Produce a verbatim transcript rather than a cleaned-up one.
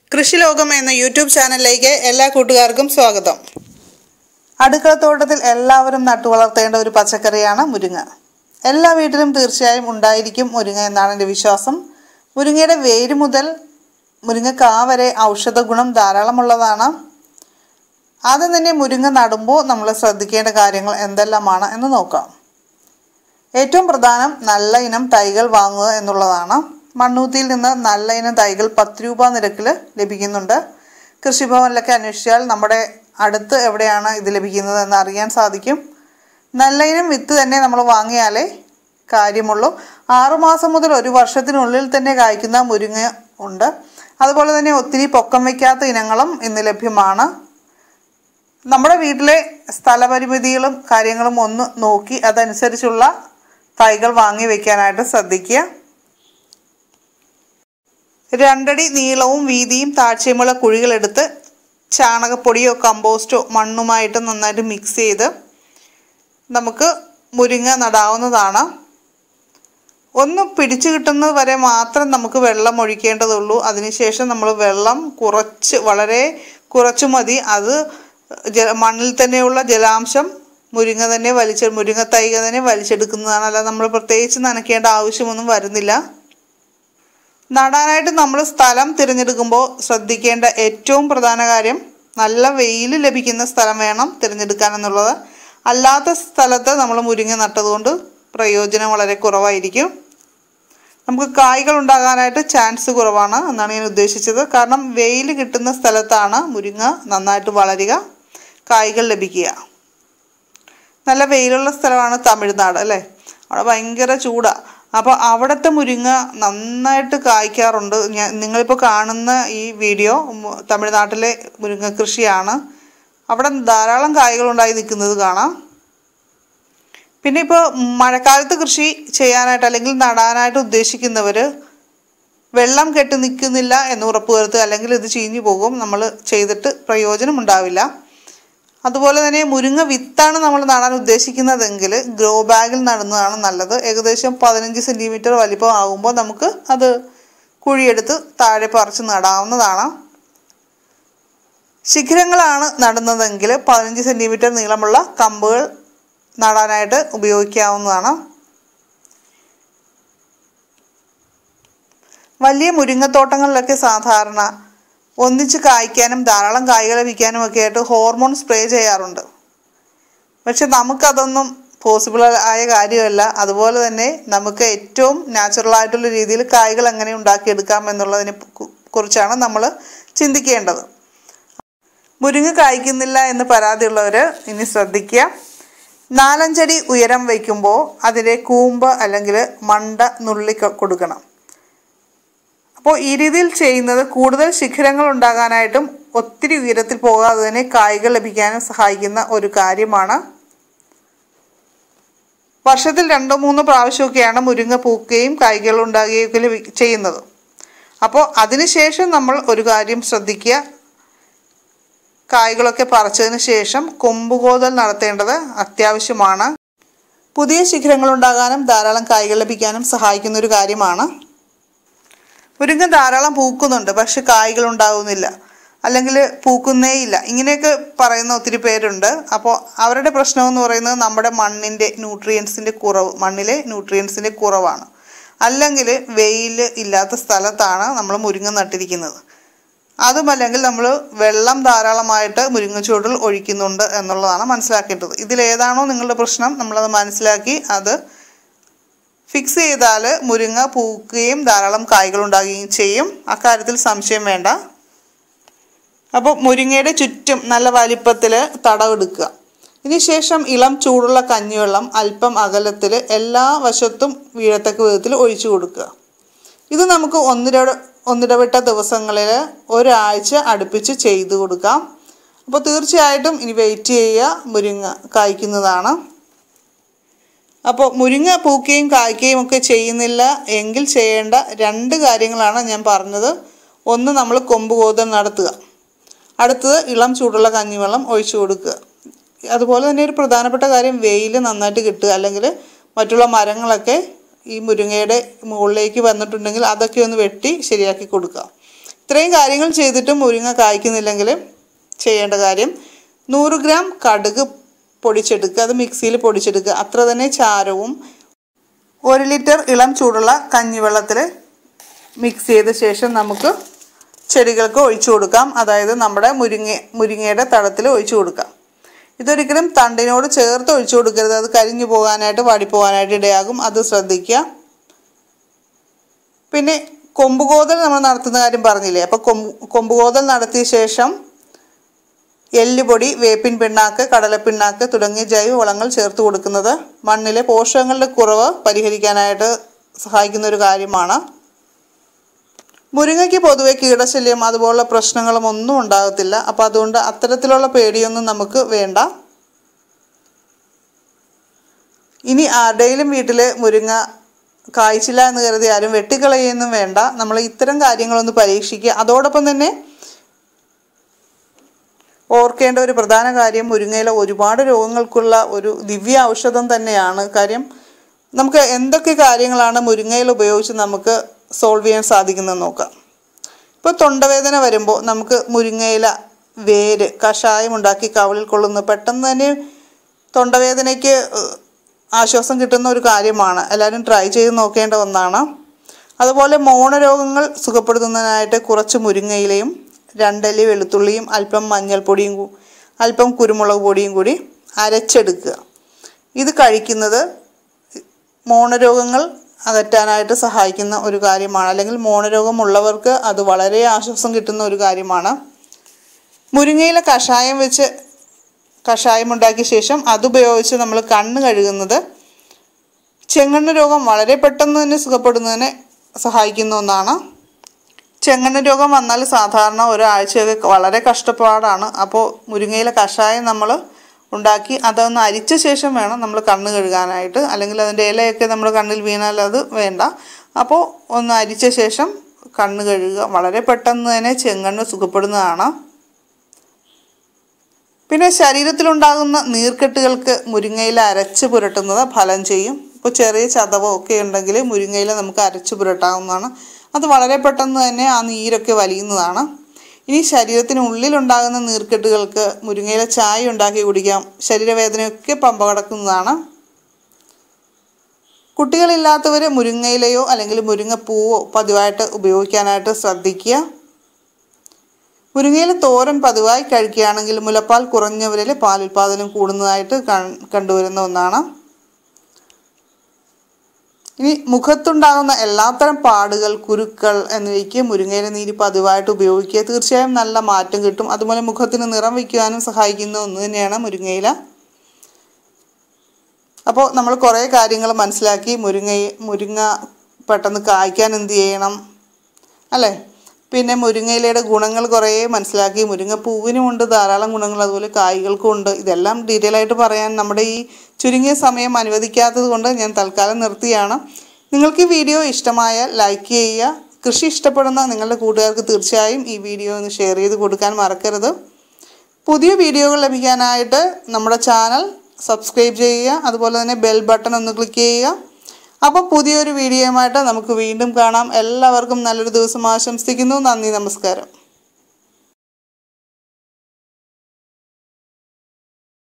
കൃഷിലോകം എന്ന യൂട്യൂബ് ചാനലിലേക്ക് എല്ലാ കൂട്ടുകാർക്കും സ്വാഗതം. അടുക്കളത്തോട്ടത്തിൽ എല്ലാവരും നട്ടുവളർത്തേണ്ട ഒരു പച്ചക്കറിയാണ് മുരിങ്ങ. എല്ലാ വീട്ടിലും തീർച്ചയായും ഉണ്ടായിരിക്കും മുരിങ്ങ എന്നാണ് എൻ്റെ വിശ്വാസം. മുരിങ്ങയുടെ വേര് മുതൽ മുരിങ്ങക്കാ വരെ ഔഷധ ഗുണം ധാരാളമുള്ളതാണ്. ആദ്യം തന്നെ മുരിങ്ങ നടുമ്പോൾ നമ്മൾ ശ്രദ്ധിക്കേണ്ട കാര്യങ്ങൾ എന്തെല്ലാമാണ് എന്ന് നോക്കാം. ഏറ്റവും പ്രധാനം നല്ല ഇനം തൈകൾ വാങ്ങുക എന്നുള്ളതാണ്. മണ്ണൂത്തിയിൽ നിന്ന് നല്ല ഇനം തൈകൾ പത്ത് രൂപ നിരക്കിൽ ലഭിക്കുന്നുണ്ട്. കൃഷിഭവനിലൊക്കെ അന്വേഷിച്ചാൽ നമ്മുടെ അടുത്ത് എവിടെയാണ് ഇത് ലഭിക്കുന്നത് എന്ന് അറിയാൻ സാധിക്കും. നല്ല ഇനം വിത്ത് തന്നെ നമ്മൾ വാങ്ങിയാലേ കാര്യമുള്ളൂ. ആറുമാസം മുതൽ ഒരു വർഷത്തിനുള്ളിൽ തന്നെ കായ്ക്കുന്ന മുരിങ്ങ ഉണ്ട്. അതുപോലെ തന്നെ ഒത്തിരി പൊക്കം വയ്ക്കാത്ത ഇനങ്ങളും ഇന്ന് ലഭ്യമാണ്. നമ്മുടെ വീട്ടിലെ സ്ഥലപരിമിതികളും കാര്യങ്ങളും ഒന്ന് നോക്കി അതനുസരിച്ചുള്ള തൈകൾ വാങ്ങി വയ്ക്കാനായിട്ട് ശ്രദ്ധിക്കുക. രണ്ടടി നീളവും വീതിയും താഴ്ചയുമുള്ള കുഴികളെടുത്ത് ചാണകപ്പൊടിയോ കമ്പോസ്റ്റോ മണ്ണുമായിട്ട് നന്നായിട്ട് മിക്സ് ചെയ്ത് നമുക്ക് മുരിങ്ങ നടാവുന്നതാണ്. ഒന്ന് പിടിച്ചു കിട്ടുന്നത് വരെ മാത്രം നമുക്ക് വെള്ളം ഒഴിക്കേണ്ടതുള്ളൂ. അതിനുശേഷം നമ്മൾ വെള്ളം കുറച്ച് വളരെ കുറച്ച് മതി. അത് ജ മണ്ണിൽ തന്നെയുള്ള ജലാംശം മുരിങ്ങ തന്നെ വലിച്ച് മുരിങ്ങ തൈ തന്നെ വലിച്ചെടുക്കുന്നതാണ്. അല്ലാതെ നമ്മൾ പ്രത്യേകിച്ച് നനയ്ക്കേണ്ട ആവശ്യമൊന്നും വരുന്നില്ല. നടാനായിട്ട് നമ്മൾ സ്ഥലം തിരഞ്ഞെടുക്കുമ്പോൾ ശ്രദ്ധിക്കേണ്ട ഏറ്റവും പ്രധാന കാര്യം നല്ല വെയിൽ ലഭിക്കുന്ന സ്ഥലം വേണം തിരഞ്ഞെടുക്കാൻ എന്നുള്ളത്. അല്ലാത്ത സ്ഥലത്ത് നമ്മൾ മുരിങ്ങ നട്ടതുകൊണ്ട് പ്രയോജനം വളരെ കുറവായിരിക്കും. നമുക്ക് കായ്കൾ ഉണ്ടാകാനായിട്ട് ചാൻസ് കുറവാണ് എന്നാണ് ഞാൻ ഉദ്ദേശിച്ചത്. കാരണം വെയിൽ കിട്ടുന്ന സ്ഥലത്താണ് മുരിങ്ങ നന്നായിട്ട് വളരുക, കായ്കൾ ലഭിക്കുക. നല്ല വെയിലുള്ള സ്ഥലമാണ് തമിഴ്നാട് അല്ലേ. അവിടെ ഭയങ്കര ചൂടാണ്. അപ്പോൾ അവിടുത്തെ മുരിങ്ങ നന്നായിട്ട് കായ്ക്കാറുണ്ട്. ഞാൻ നിങ്ങളിപ്പോൾ കാണുന്ന ഈ വീഡിയോ തമിഴ്നാട്ടിലെ മുരിങ്ങ കൃഷിയാണ്. അവിടെ ധാരാളം കായ്കളുണ്ടായി നിൽക്കുന്നത് കാണാം. പിന്നെ ഇപ്പോൾ മഴക്കാലത്ത് കൃഷി ചെയ്യാനായിട്ട് അല്ലെങ്കിൽ നടാനായിട്ട് ഉദ്ദേശിക്കുന്നവർ വെള്ളം കെട്ടി നിൽക്കുന്നില്ല എന്ന് ഉറപ്പുവരുത്തുക. അല്ലെങ്കിൽ ഇത് ചീഞ്ഞു പോകും, നമ്മൾ ചെയ്തിട്ട് പ്രയോജനം ഉണ്ടാവില്ല. അതുപോലെ തന്നെ മുരിങ്ങ വിത്താണ് നമ്മൾ നടാൻ ഉദ്ദേശിക്കുന്നതെങ്കിൽ ഗ്രോ ബാഗിൽ നടുന്നതാണ് നല്ലത്. ഏകദേശം പതിനഞ്ച് സെൻറ്റിമീറ്റർ വലിപ്പം ആകുമ്പോൾ നമുക്ക് അത് കുഴിയെടുത്ത് താഴെ പറിച്ച് നടാവുന്നതാണ്. ശിഖരങ്ങളാണ് നടുന്നതെങ്കിൽ പതിനഞ്ച് സെൻറ്റിമീറ്റർ നീളമുള്ള കമ്പുകൾ നടാനായിട്ട് ഉപയോഗിക്കാവുന്നതാണ്. വലിയ മുരിങ്ങത്തോട്ടങ്ങളിലൊക്കെ സാധാരണ ഒന്നിച്ച് കായ്ക്കാനും ധാരാളം കായ്കൾ ലഭിക്കാനും ഒക്കെ ആയിട്ട് ഹോർമോൺ സ്പ്രേ ചെയ്യാറുണ്ട്. പക്ഷെ നമുക്കതൊന്നും പോസിബിൾ ആയ കാര്യമല്ല. അതുപോലെ തന്നെ നമുക്ക് ഏറ്റവും നാച്ചുറലായിട്ടുള്ള രീതിയിൽ കായ്കൾ എങ്ങനെ ഉണ്ടാക്കിയെടുക്കാം എന്നുള്ളതിനെ കുറിച്ചാണ് നമ്മൾ ചിന്തിക്കേണ്ടത്. മുരിങ്ങ കായ്ക്കുന്നില്ല എന്ന് പരാതിയുള്ളവർ ഇനി ശ്രദ്ധിക്കുക. നാലഞ്ചടി ഉയരം വയ്ക്കുമ്പോൾ അതിൻ്റെ കൂമ്പ് അല്ലെങ്കിൽ മണ്ട നുള്ളി കൊടുക്കണം. അപ്പോൾ ഈ രീതിയിൽ ചെയ്യുന്നത് കൂടുതൽ ശിഖരങ്ങൾ ഉണ്ടാകാനായിട്ടും ഒത്തിരി ഉയരത്തിൽ പോകാതെ തന്നെ കായ്കൾ ലഭിക്കാനും സഹായിക്കുന്ന ഒരു കാര്യമാണ്. വർഷത്തിൽ രണ്ടോ മൂന്നോ പ്രാവശ്യമൊക്കെയാണ് മുരിങ്ങ പൂക്കുകയും കായ്കൾ ഉണ്ടാകുകയൊക്കെ ചെയ്യുന്നത്. അപ്പോൾ അതിനുശേഷം നമ്മൾ ഒരു കാര്യം ശ്രദ്ധിക്കുക. കായ്കളൊക്കെ പറിച്ചതിന് ശേഷം കൊമ്പുകോതൽ നടത്തേണ്ടത് അത്യാവശ്യമാണ്. പുതിയ ശിഖരങ്ങൾ ഉണ്ടാകാനും ധാരാളം കായ്കൾ ലഭിക്കാനും സഹായിക്കുന്ന ഒരു കാര്യമാണ്. മുരിങ്ങ ധാരാളം പൂക്കുന്നുണ്ട്, പക്ഷെ കായ്കൾ ഉണ്ടാകുന്നില്ല, അല്ലെങ്കിൽ പൂക്കുന്നേയില്ല, ഇങ്ങനെയൊക്കെ പറയുന്ന ഒത്തിരി പേരുണ്ട്. അപ്പോൾ അവരുടെ പ്രശ്നമെന്ന് പറയുന്നത് നമ്മുടെ മണ്ണിൻ്റെ ന്യൂട്രിയൻസിൻ്റെ കുറവ് മണ്ണിലെ ന്യൂട്രിയൻസിൻ്റെ കുറവാണ്. അല്ലെങ്കിൽ വെയിൽ ഇല്ലാത്ത സ്ഥലത്താണ് നമ്മൾ മുരിങ്ങ നട്ടിരിക്കുന്നത്. അതുമല്ലെങ്കിൽ നമ്മൾ വെള്ളം ധാരാളമായിട്ട് മുരിങ്ങച്ചൂടിൽ ഒഴിക്കുന്നുണ്ട് എന്നുള്ളതാണ് മനസ്സിലാക്കേണ്ടത്. ഇതിലേതാണോ നിങ്ങളുടെ പ്രശ്നം നമ്മളത് മനസ്സിലാക്കി അത് ഫിക്സ് ചെയ്താൽ മുരിങ്ങ പൂക്കുകയും ധാരാളം കായ്കൾ ഉണ്ടാകുകയും ചെയ്യും. അക്കാര്യത്തിൽ സംശയം വേണ്ട. അപ്പോൾ മുരിങ്ങയുടെ ചുറ്റും നല്ല വലിപ്പത്തിൽ തടവെടുക്കുക. ഇതിനുശേഷം ഇളം ചൂടുള്ള കഞ്ഞിവെള്ളം അല്പം അകലത്തിൽ എല്ലാ വശത്തും വീഴത്തക്ക വിധത്തിൽ ഒഴിച്ചു കൊടുക്കുക. ഇത് നമുക്ക് ഒന്നിര ഒന്നിടവിട്ട ദിവസങ്ങളിൽ ഒരാഴ്ച അടുപ്പിച്ച് ചെയ്തു കൊടുക്കാം. അപ്പോൾ തീർച്ചയായിട്ടും ഇനി വെയിറ്റ് ചെയ്യുക, മുരിങ്ങ കായ്ക്കുന്നതാണ്. അപ്പോൾ മുരിങ്ങ പൂക്കുകയും കായ്ക്കുകയും ഒക്കെ ചെയ്യുന്നില്ല എങ്കിൽ ചെയ്യേണ്ട രണ്ട് കാര്യങ്ങളാണ് ഞാൻ പറഞ്ഞത്. ഒന്ന്, നമ്മൾ കൊമ്പ് കോതൽ നടത്തുക. അടുത്തത് ഇളം ചൂടുള്ള കഞ്ഞിവെള്ളം ഒഴിച്ചു കൊടുക്കുക. അതുപോലെ തന്നെ ഒരു പ്രധാനപ്പെട്ട കാര്യം വെയിൽ നന്നായിട്ട് കിട്ടുക. അല്ലെങ്കിൽ മറ്റുള്ള മരങ്ങളൊക്കെ ഈ മുരിങ്ങയുടെ മുകളിലേക്ക് വന്നിട്ടുണ്ടെങ്കിൽ അതൊക്കെ ഒന്ന് വെട്ടി ശരിയാക്കി കൊടുക്കുക. ഇത്രയും കാര്യങ്ങൾ ചെയ്തിട്ടും മുരിങ്ങ കായ്ക്കുന്നില്ലെങ്കിൽ ചെയ്യേണ്ട കാര്യം നൂറ് ഗ്രാം കടുക് പൊടിച്ചെടുക്കുക, അത് മിക്സിയിൽ പൊടിച്ചെടുക്കുക. അത്ര തന്നെ ചാരവും ഒരു ലിറ്റർ ഇളം ചൂടുള്ള കഞ്ഞിവെള്ളത്തിൽ മിക്സ് ചെയ്ത ശേഷം നമുക്ക് ചെടികൾക്ക് ഒഴിച്ചു കൊടുക്കാം. അതായത് നമ്മുടെ മുരിങ്ങ മുരിങ്ങയുടെ തടത്തിൽ ഒഴിച്ചു കൊടുക്കാം. ഇതൊരിക്കലും തണ്ടിനോട് ചേർത്ത് ഒഴിച്ചു കൊടുക്കരുത്, അത് കരിഞ്ഞു പോകാനായിട്ട് വാടിപ്പോകാനായിട്ട് ഇടയാകും, അത് ശ്രദ്ധിക്കുക. പിന്നെ കൊമ്പുകോതൽ നമ്മൾ നടത്തുന്ന കാര്യം പറഞ്ഞില്ലേ, അപ്പോൾ കൊമ്പ് കൊമ്പുകോതൽ നടത്തിയ ശേഷം എല്ലുപൊടി, വേപ്പിൻ പിണ്ണാക്ക്, കടലപ്പിണ്ണാക്ക് തുടങ്ങിയ ജൈവ വളങ്ങൾ ചേർത്ത് കൊടുക്കുന്നത് മണ്ണിലെ പോഷകങ്ങളുടെ കുറവ് പരിഹരിക്കാനായിട്ട് സഹായിക്കുന്ന ഒരു കാര്യമാണ്. മുരിങ്ങയ്ക്ക് പൊതുവെ കീടശല്യം അതുപോലുള്ള പ്രശ്നങ്ങളും ഒന്നും ഉണ്ടാകത്തില്ല. അപ്പോൾ അതുകൊണ്ട് അത്തരത്തിലുള്ള പേടിയൊന്നും നമുക്ക് വേണ്ട. ഇനി ആരുടെയും വീട്ടിൽ മുരിങ്ങ കായ്ച്ചില്ല എന്ന് കരുതി ആരും വെട്ടിക്കളയൊന്നും വേണ്ട. നമ്മൾ ഇത്തരം കാര്യങ്ങളൊന്ന് പരീക്ഷിക്കുക. അതോടൊപ്പം തന്നെ ഓർക്കേണ്ട ഒരു പ്രധാന കാര്യം, മുരിങ്ങയില ഒരുപാട് രോഗങ്ങൾക്കുള്ള ഒരു ദിവ്യ ഔഷധം തന്നെയാണ്. കാര്യം നമുക്ക് എന്തൊക്കെ കാര്യങ്ങളാണ് മുരിങ്ങയില ഉപയോഗിച്ച് നമുക്ക് സോൾവ് ചെയ്യാൻ സാധിക്കുന്നത് നോക്കാം. ഇപ്പോൾ തൊണ്ടവേദന വരുമ്പോൾ നമുക്ക് മുരിങ്ങയില വേര് കഷായം ഉണ്ടാക്കി കവിളിൽ കൊള്ളുന്നു, പെട്ടെന്ന് തന്നെ തൊണ്ടവേദനയ്ക്ക് ആശ്വാസം കിട്ടുന്ന ഒരു കാര്യമാണ്. എല്ലാവരും ട്രൈ ചെയ്ത് നോക്കേണ്ട ഒന്നാണ്. അതുപോലെ മോണരോഗങ്ങൾ സുഖപ്പെടുത്തുന്നതിനായിട്ട് കുറച്ച് മുരിങ്ങയിലയും രണ്ടല്ലി വെളുത്തുള്ളിയും അല്പം മഞ്ഞൾപ്പൊടിയും അല്പം കുരുമുളക് പൊടിയും കൂടി അരച്ചെടുക്കുക. ഇത് കഴിക്കുന്നത് മോണരോഗങ്ങൾ അകറ്റാനായിട്ട് സഹായിക്കുന്ന ഒരു കാര്യമാണ്. അല്ലെങ്കിൽ മോണരോഗമുള്ളവർക്ക് അത് വളരെ ആശ്വാസം കിട്ടുന്ന ഒരു കാര്യമാണ്. മുരിങ്ങയില കഷായം വെച്ച് കഷായം ഉണ്ടാക്കിയ ശേഷം അതുപയോഗിച്ച് നമ്മൾ കണ്ണ് കഴുകുന്നത് ചെങ്കണ്ണ് രോഗം വളരെ പെട്ടെന്ന് തന്നെ സുഖപ്പെടുന്നതിന് സഹായിക്കുന്ന ഒന്നാണ്. ചെങ്കണ്ണ് രോഗം വന്നാൽ സാധാരണ ഒരാഴ്ചയൊക്കെ വളരെ കഷ്ടപ്പാടാണ്. അപ്പോൾ മുരിങ്ങയില കഷായം നമ്മൾ ഉണ്ടാക്കി അതൊന്ന് അരിച്ച ശേഷം വേണം നമ്മൾ കണ്ണ് കഴുകാനായിട്ട്. അല്ലെങ്കിൽ അതിൻ്റെ ഇലയൊക്കെ നമ്മൾ കണ്ണിൽ വീണാൽ അത് വേണ്ട. അപ്പോൾ ഒന്ന് അരിച്ച ശേഷം കണ്ണ് കഴുകുക. വളരെ പെട്ടെന്ന് തന്നെ ചെങ്കണ്ണ് സുഖപ്പെടുന്നതാണ്. പിന്നെ ശരീരത്തിലുണ്ടാകുന്ന നീർക്കെട്ടുകൾക്ക് മുരിങ്ങയില അരച്ച് പുരട്ടുന്നത് ഫലം ചെയ്യും. ഇപ്പോൾ ചെറിയ ചതവോ ഒക്കെ ഉണ്ടെങ്കിൽ മുരിങ്ങയില നമുക്ക് അരച്ച് പുരട്ടാവുന്നതാണ്. അത് വളരെ പെട്ടെന്ന് തന്നെ ആ നീരൊക്കെ വലിയുന്നതാണ്. ഇനി ശരീരത്തിനുള്ളിലുണ്ടാകുന്ന നീർക്കെട്ടുകൾക്ക് മുരിങ്ങയില ചായ ഉണ്ടാക്കി കുടിക്കാം. ശരീരവേദനയൊക്കെ പമ്പ കടക്കുന്നതാണ്. കുട്ടികളില്ലാത്തവർ മുരിങ്ങയിലയോ അല്ലെങ്കിൽ മുരിങ്ങപ്പൂവോ പതിവായിട്ട് ഉപയോഗിക്കാനായിട്ട് ശ്രദ്ധിക്കുക. മുരിങ്ങയില തോരൻ പതിവായി കഴിക്കുകയാണെങ്കിൽ മുലപ്പാൽ കുറഞ്ഞവരിൽ പാലുൽപാദനം കൂടുന്നതായിട്ട് കണ്ടുവരുന്ന ഒന്നാണ്. ഇനി മുഖത്തുണ്ടാകുന്ന എല്ലാത്തരം പാടുകൾ, കുരുക്കൾ എന്നിവയ്ക്ക് മുരിങ്ങയില നീര് പതിവായിട്ട് ഉപയോഗിക്കുക. തീർച്ചയായും നല്ല മാറ്റം കിട്ടും. അതുപോലെ മുഖത്തിന് നിറം വയ്ക്കുവാനും സഹായിക്കുന്ന ഒന്ന് തന്നെയാണ് മുരിങ്ങയില. അപ്പോൾ നമ്മൾ കുറേ കാര്യങ്ങൾ മനസ്സിലാക്കി. മുരിങ്ങ മുരിങ്ങ പെട്ടെന്ന് കായ്ക്കാൻ എന്ത് ചെയ്യണം അല്ലേ, പിന്നെ മുരിങ്ങയിലയുടെ ഗുണങ്ങൾ കുറേ മനസ്സിലാക്കി. മുരിങ്ങപ്പൂവിനുമുണ്ട് ധാരാളം ഗുണങ്ങൾ, അതുപോലെ കായ്കൾക്കും ഉണ്ട്. ഇതെല്ലാം ഡീറ്റെയിൽ ആയിട്ട് പറയാൻ നമ്മുടെ ഈ ചുരുങ്ങിയ സമയം അനുവദിക്കാത്തത് കൊണ്ട് ഞാൻ തൽക്കാലം നിർത്തിയാണ്. നിങ്ങൾക്ക് ഈ വീഡിയോ ഇഷ്ടമായാൽ ലൈക്ക് ചെയ്യുക. കൃഷി ഇഷ്ടപ്പെടുന്ന നിങ്ങളുടെ കൂട്ടുകാർക്ക് തീർച്ചയായും ഈ വീഡിയോ ഒന്ന് ഷെയർ ചെയ്ത് കൊടുക്കാൻ മറക്കരുത്. പുതിയ വീഡിയോകൾ ലഭിക്കാനായിട്ട് നമ്മുടെ ചാനൽ സബ്സ്ക്രൈബ് ചെയ്യുക. അതുപോലെ തന്നെ ബെൽ ബട്ടൺ ഒന്ന് ക്ലിക്ക് ചെയ്യുക. അപ്പോൾ പുതിയൊരു വീഡിയോയുമായിട്ട് നമുക്ക് വീണ്ടും കാണാം. എല്ലാവർക്കും നല്ലൊരു ദിവസം ആശംസിക്കുന്നു. നന്ദി, നമസ്കാരം.